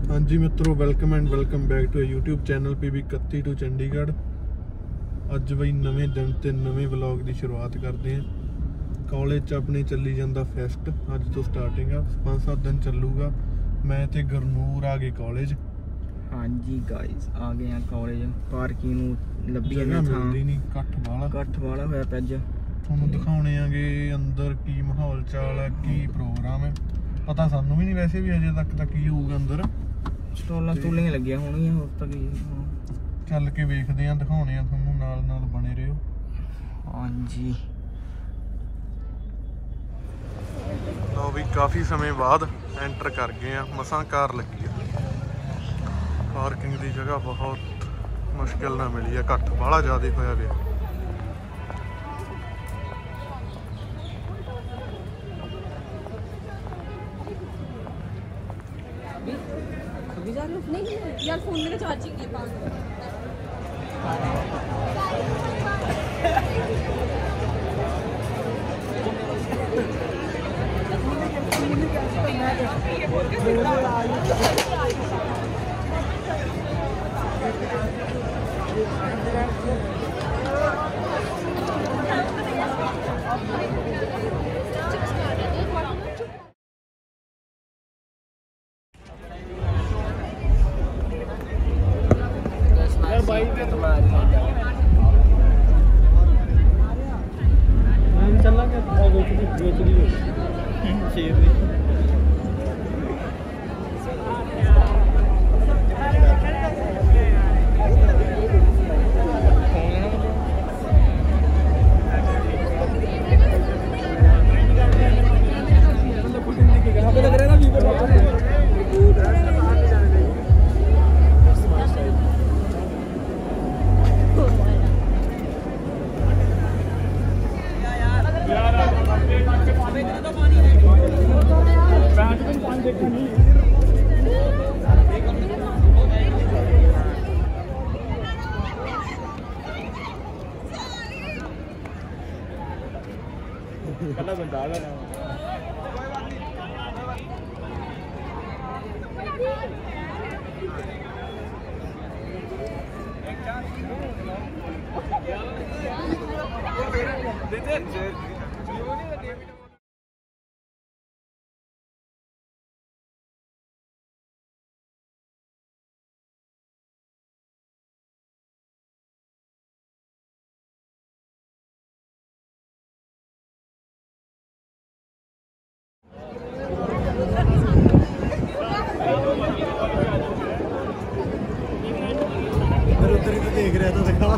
हाँ जी मित्रों, welcome and welcome back to YouTube channel PB 31 to Chandigarh. अज बई नवे दिन ते नवे व्लॉग की शुरुआत करते हैं। कॉलेज अपने चली जाता फैस्ट, अज तो स्टार्टिंग आ, 5-7 दिन चलूगा। मैं ते गुरनूर आ गए कॉलेज। हाँ जी गाइस, आ गए हैं कॉलेज। पार्किंग लभी जगह मिलती नहीं, कट्ठ वाला होया पे। अज ਤੁਹਾਨੂੰ ਦਿਖਾਉਣੇ ਆਗੇ ਅੰਦਰ ਕੀ ਮਾਹੌਲ ਚਾਲ ਹੈ, ਕੀ ਪ੍ਰੋਗਰਾਮ ਹੈ। ਪਤਾ ਸਾਨੂੰ ਵੀ ਨਹੀਂ ਵੈਸੇ ਵੀ ਅਜੇ ਤੱਕ ਤਾਂ ਕੀ ਹੋਊਗਾ ਅੰਦਰ। ਸਟਾਲਾਂ ਸਟੂਲੀਆਂ ਲੱਗੀਆਂ ਹੋਣਗੀਆਂ, ਹੋਰ ਤਾਂ ਕੀ। ਚੱਲ ਕੇ ਵੇਖਦੇ ਆਂ, ਦਿਖਾਉਣੇ ਆ ਤੁਹਾਨੂੰ, ਨਾਲ ਬਣੇ ਰਹੋ। हाँ जी, ਲਓ ਵੀ ਕਾਫੀ ਸਮੇਂ ਬਾਅਦ ਐਂਟਰ ਕਰ ਗਏ ਆ। ਮਸਾਂ ਕਾਰ ਲੱਗੀ ਆ। ਪਾਰਕਿੰਗ ਦੀ ਜਗ੍ਹਾ ਬਹੁਤ ਮੁਸ਼ਕਿਲ ਨਾਲ ਮਿਲੀ ਆ, ਇਕੱਠ ਬਾਹਲਾ ਜ਼ਿਆਦਾ ਹੋਇਆ ਪਿਆ। नहीं यार, फोन में चार्जिंग है। देख रहे तो देखा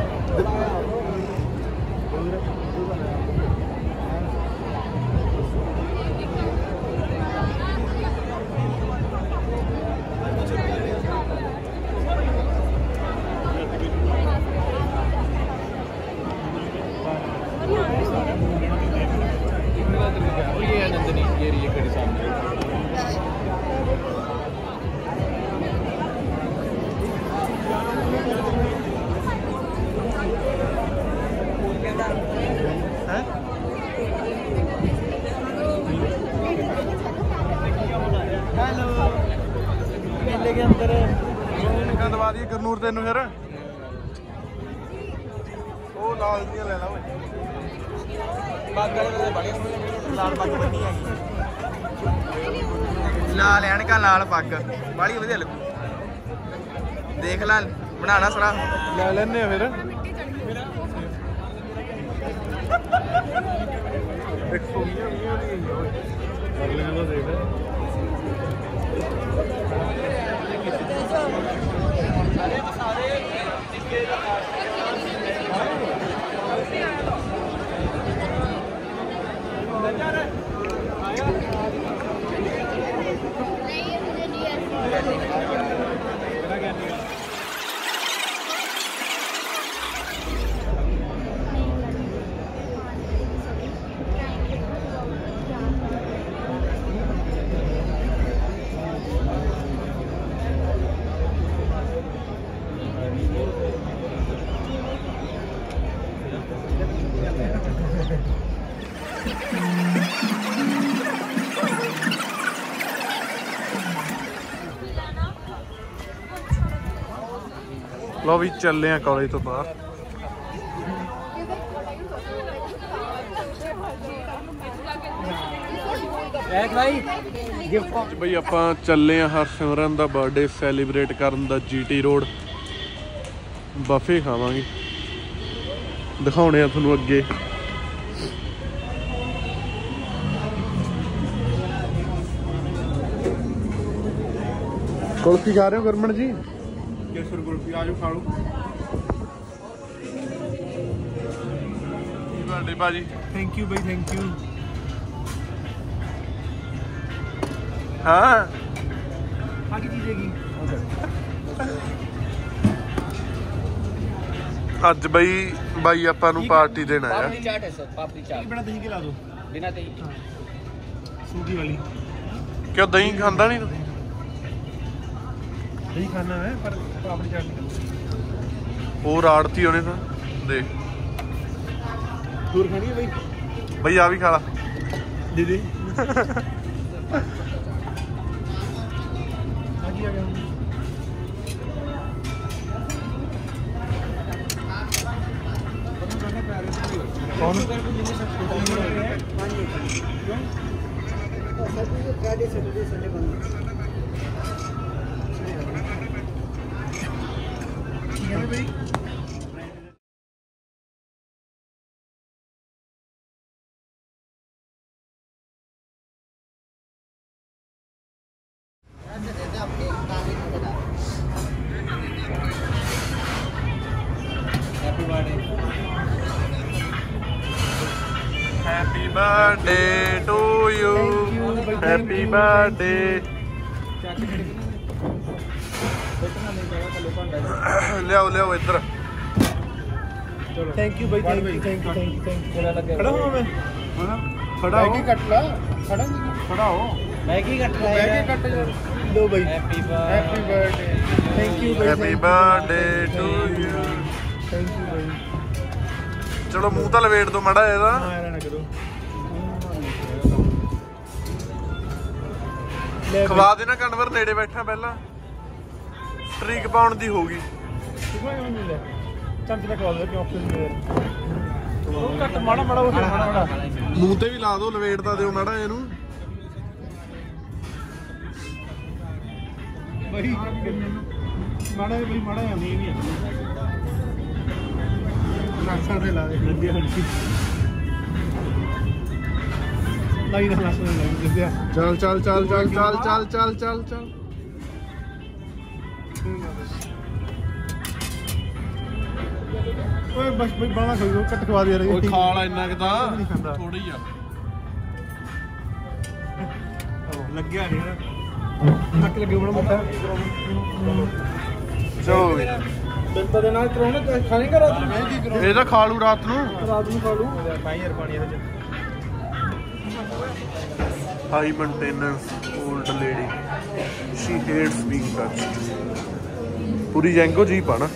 के अंदर दवा दी गुरनूर तेन फिर वो लाल दियां ले ला लाल पग बनी है, लाल ऐनका लाल पग बड़ी वधिया लगू। देख ला बनाना सरा ले लेने फिर। ਲਓ ਵੀ ਚੱਲੇ ਆ ਕਾਲਜ ਤੋਂ ਬਾਹਰ। ਬਈ ਆਪਾਂ ਚੱਲੇ ਆ ਹਰਸਿਮਰਨ ਦਾ ਬਰਥਡੇ ਸੈਲੀਬ੍ਰੇਟ ਕਰਨ ਦਾ GT ਰੋਡ। ਬਫੇ ਖਾਵਾਂਗੇ, ਦਿਖਾਉਣੇ ਆ ਤੁਹਾਨੂੰ ਅੱਗੇ। ਕੁਲਫੀ ਖਾ ਰਹੇ ਹੋ ਗੁਰਮਨ ਜੀ? ਕੇਸਰ ਕੁਲਫੀ ਆਜੋ ਖਾ ਲਓ। ਬਰਥਡੇ ਭਾਜੀ। ਥੈਂਕ ਯੂ ਬਾਈ, ਥੈਂਕ ਯੂ। हाँ आगे चीजेगी ਅੱਜ ਬਾਈ ਆਪਾਂ ਨੂੰ ਪਾਰਟੀ ਦੇਣਾ ਹੈ। पापड़ी चाट है सर, पापड़ी चाट बिना दही के ला दो। बिना दही सूखी वाली। क्यों दही खांदा नहीं? दही खाना है पर पापड़ी चाट नहीं। और आड़ती होने था देख। दूर खानी है भाई? भाई आ भी खा ला दीदी। आगे आ गया। कौन? Happy birthday to you, happy birthday. लियाओ लियाओ इधर। थैंक यू भाई, thank you thank you thank you thank you. खड़ा हूँ मैं। खड़ा हो, कट ला। खड़ा हो। मैगी कट रहा है। मैगी कट दो भाई। Happy birthday. थैंक यू भाई। Happy birthday to you. Thank you भाई। चलो मुंह तो लपेट दो माड़ा ਇਹਦਾ। हाँ यार ना करो। ਖਵਾ ਦੇਣਾ ਕਨਵਰ, ਨੇੜੇ ਬੈਠਾ ਪਹਿਲਾਂ ਸਟ੍ਰੀਕ ਪਾਉਣ ਦੀ ਹੋਗੀ। ਚਮਚ ਖਵਾ ਦੋ ਕਿ ਆਫਿਸ में ਉਹ ਕੱਟ ਮਾੜਾ ਮਾੜਾ ਉਹ ਮਾੜਾ ਮੂੰਹ ਤੇ ਵੀ ਲਾ ਦਿਓ, ਲਵੇਟਦਾ ਦਿਓ ਮਾੜਾ ਇਹਨੂੰ। ਬਈ ਮਾੜਾ ਬਈ ਮਾੜਾ ਨਹੀਂ ਵੀ ਨਾਸਾ ਦੇ ਲਾ ਦੇ ਲੱਗੇ ਹਲਕੀ ਲਾਈ ਨਾ ਨਾਸਾ ਦੇ ਲੱਗੇ ਦਿਆ। ਚੱਲ ਚੱਲ ਚੱਲ ਚੱਲ ਚੱਲ ਚੱਲ ਚੱਲ ਚੱਲ ਚੱਲ। ਓਏ ਬਸ ਬਈ ਬਾਣਾ ਖਾਓ, ਕੱਟ ਖਵਾ ਦੇ ਰਹੀ। ਉਹ ਖਾ ਲਾ ਇੰਨਾ ਕਿ ਨਹੀਂ ਖਾਂਦਾ। ਤਾਂ ਥੋੜੀ ਆ ਲੱਗਿਆ ਨਹੀਂ ਨਾ ਨੱਕ ਲੱਗੇ ਬਣਾ ਮੋਟਾ। ਚਲੋ ਵੀ ਦਿਨ ਦੇ ਨਾਲ ਕਰਾਉਣਾ ਖਾਣੇਗਾ ਰਾਤ ਨੂੰ? ਮੈਂ ਕੀ ਕਰਾਂ, ਇਹ ਤਾਂ ਖਾ ਲੂ ਰਾਤ ਨੂੰ। ਰਾਤ ਨੂੰ ਖਾ ਲੂ। ਪਾਈ ਯਾਰ ਪਾਣੀ ਇਹਦੇ ਚ। High maintenance old lady, she hates being touched. ਪੂਰੀ ਜੈਂਗੋ ਜੀਪ ਆ ਨਾ।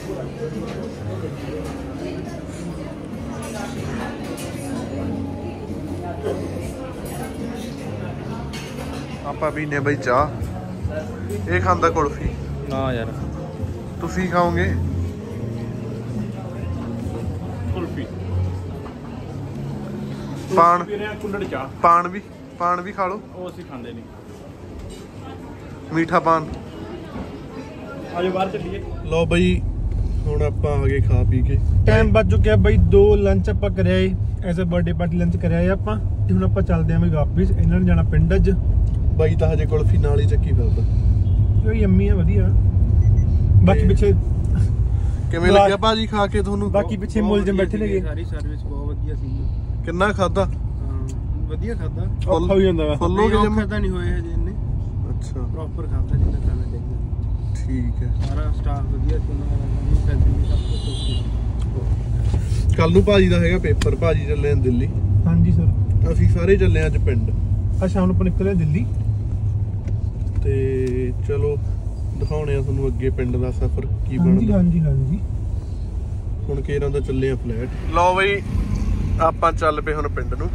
ਆਪਾਂ ਪੀਨੇ ਬਈ ਚਾਹ, ਇਹ ਖਾਂਦਾ ਕੁਲਫੀ। ना यार ਤੁਸੀਂ ਖਾਓਗੇ ਕੁਲਫੀ ਪਾਨ? ਪੀ ਰਿਹਾ ਕੁੱਲੜ ਚਾਹ। ਪਾਨ ਵੀ ਖਾ ਲਓ। ਉਹ ਅਸੀਂ ਖਾਂਦੇ ਨਹੀਂ। ਮੀਠਾ ਪਾਨ। ਆਜੋ ਬਾਹਰ ਚੱਲੀਏ। ਲਓ ਬਈ ਹੁਣ ਆਪਾਂ ਆ ਗਏ ਖਾ ਪੀ ਕੇ। ਟਾਈਮ ਵੱਜ ਚੁੱਕਿਆ ਬਈ 2। ਲੰਚ ਆਪਾਂ ਕਰਿਆ ਏ as a birthday party lunch ਕਰਿਆ ਆਪਾਂ ਤੇ ਹੁਣ ਆਪਾਂ ਚੱਲਦੇ ਆਂ ਬਈ ਵਾਪਿਸ। ਇਹਨਾਂ ਨੇ ਜਾਣਾ ਪਿੰਡ ਅੱਜ। ਬਾਈ ਤਾਂ ਹਜੇ ਕੁਲਫੀ ਨਾਲ ਹੀ ਚੱਕੀ ਫਿਰਦਾ। ਉਹ ਯੰਮੀ ਆ ਵਧੀਆ। ਬਾਕੀ ਪਿੱਛੇ ਕਿਵੇਂ ਲੱਗਿਆ ਭਾਜੀ ਖਾ ਕੇ ਤੁਹਾਨੂੰ? ਬਾਕੀ ਪਿੱਛੇ ਮੁਲਜ਼ਮ ਬੈਠੇ ਨੇਗੇ। ਸਾਰੀ ਸਰਵਿਸ ਬਹੁਤ ਵਧੀਆ ਸੀ। ਕਿੰਨਾ ਖਾਦਾ? ਵਧੀਆ ਖਾਦਾ। ਔਖਾ ਵੀ ਜਾਂਦਾ ਵਾ। ਫੁੱਲ ਹੋ ਗਏ ਜਮ? ਖਾਦਾ ਨਹੀਂ ਹੋਏ ਹਜੇ ਇਹਨੇ, ਅੱਛਾ ਪ੍ਰੋਪਰ ਖਾਦਾ ਜਿੰਨਾ ਖਾਣਾ ਚਾਹੀਦਾ। ਠੀਕ ਹੈ। ਸਾਰਾ ਸਟਾਫ ਵਧੀਆ ਸੀ, ਉਹਨਾਂ ਦਾ ਫੈਸਿਲਿਟੀ ਸਭ ਕੁਝ ਓਕੇ। ਕੱਲ ਨੂੰ ਭਾਜੀ ਦਾ ਹੈਗਾ ਪੇਪਰ, ਭਾਜੀ ਚੱਲੇ ਆ ਦਿੱਲੀ। ਹਾਂਜੀ ਸਰ। ਅਸੀਂ ਸਾਰੇ ਚੱਲੇ ਆ ਅੱਜ ਪਿੰਡ। ਆ ਸ਼ਾਮ ਨੂੰ ਆਪਾਂ ਨਿਕਲੇ ਦਿੱਲੀ ਤੇ ਚਲੋ ਦਿਖਾਉਣੇ ਆ ਤੁਹਾਨੂੰ ਅੱਗੇ ਪਿੰਡ ਦਾ ਸਫ਼ਰ ਕੀ ਬਣਦਾ। ਹਾਂਜੀ ਹੁਣ ਕੇਰਾਂ ਦਾ ਚੱਲੇ ਆ ਫਲੈਟ। ਲਓ ਬਈ ਆਪਾਂ ਚੱਲ ਪਏ ਹੁਣ ਪਿੰਡ ਨੂੰ।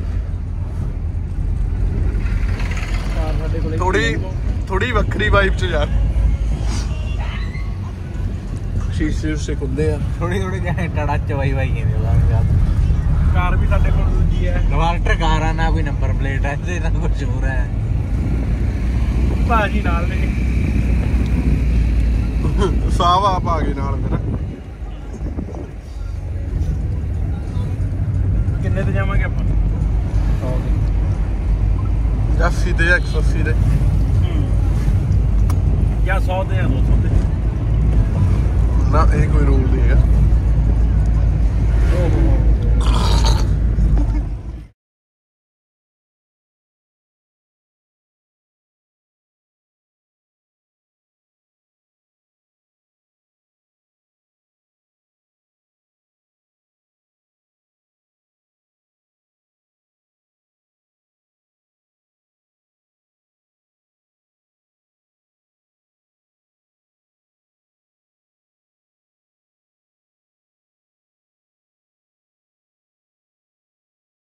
ਸਾਡੇ ਕੋਲੇ ਥੋੜੀ ਵੱਖਰੀ ਵਾਈਬ ਚ ਯਾਰ। ਸ਼ੀਸ਼ੇ ਉਸੇ ਖੁੱਲੇ ਆ। ਥੋੜੀ ਥੋੜੀ ਜਿਹੀ ਟੜਾ ਚਵਾਈ ਵਾਈ ਜਾਂਦੀ ਉਹਦਾ। ਕਾਰ ਵੀ ਸਾਡੇ ਕੋਲ ਦੂਜੀ ਹੈ ਨਵਾਲਟਰ ਕਾਰ ਆ, ਨਾ ਕੋਈ ਨੰਬਰ ਪਲੇਟ ਹੈ ਤੇ ਨਾ ਕੁਝ ਹੋਰ ਹੈ। ਭਾਜੀ ਨਾਲ ਨੇ ਸਾਹ ਆਪ ਆ ਗਏ ਨਾਲ ਫਿਰ। ਕਿੰਨੇ ਤੇ ਜਾਵਾਂਗੇ ਆਪਾਂ? 80 ਦੇ 180 ਦੇ ਜਾਂ 100 ਦੇ ਜਾਂ 200 ਦੇ। ਨਾ ਇਹ ਕੋਈ ਰੂਲ ਨਹੀਂ ਹੈਗਾ।